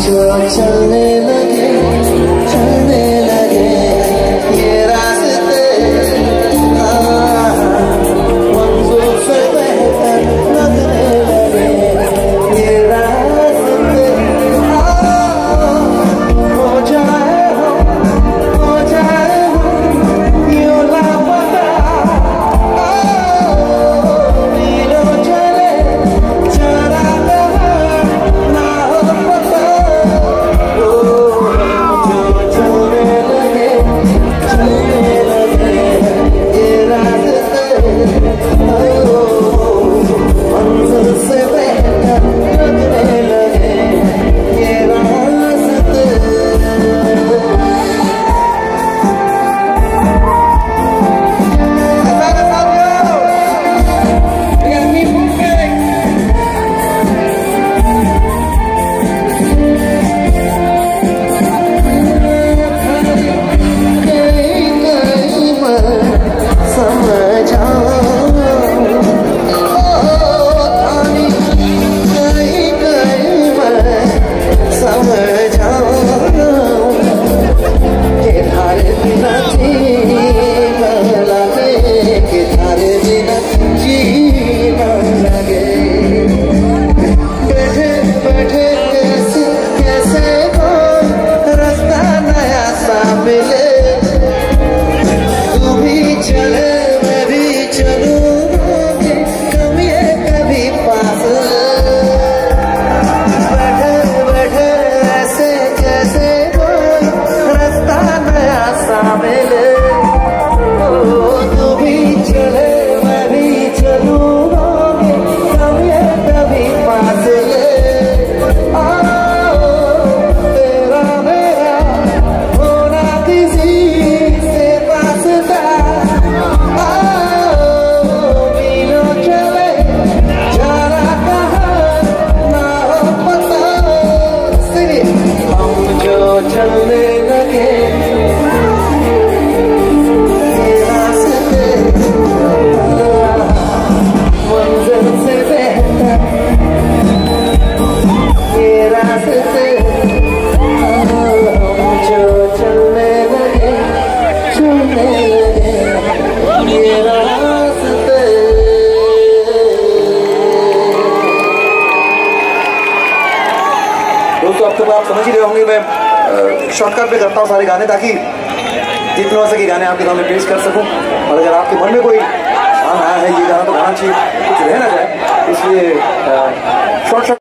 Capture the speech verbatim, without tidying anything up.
जो चलने लगे चलने लगे ये रास्ते, मंजिल से बेहतर लगने लगे ये रास्ते। हो जाए हो हो जाए हो यूं लापता, मीलों चले चला ना हो पता। जो चलने लगे चलने लगे ये रास्ते, मंजिल से बेहतर लगने लगे ये रास्ते। चलने लगे ये रास्ते, मंजिल से बेहतर ये रास्ते। जो चलने लगे चलने लगे ये रास्ते। दोस्तों अब तो आप समझ ही रहे होंगे, मैं शॉर्टकट पे करता हूँ सारे गाने ताकि जितने हो सके गाने आपके सामने पेश कर सकूं। और अगर आपके मन में कोई आया है ये गाना तो गाना चाहिए, कुछ रह ना जाए, इसलिए शॉर्ट शॉर्ट